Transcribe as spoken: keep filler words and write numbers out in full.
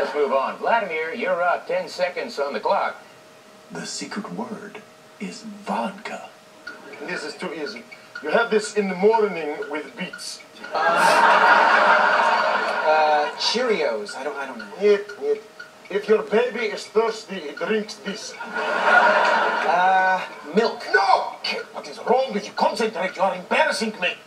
let's move on. Vladimir, you're up. Ten seconds on the clock. The secret word is vodka. This is too easy. You have this in the morning with beets. Uh, uh, Cheerios. I don't. I don't know. It, it. If your baby is thirsty, it drinks this. Uh, milk. No! What is wrong with you? Concentrate. You are embarrassing me.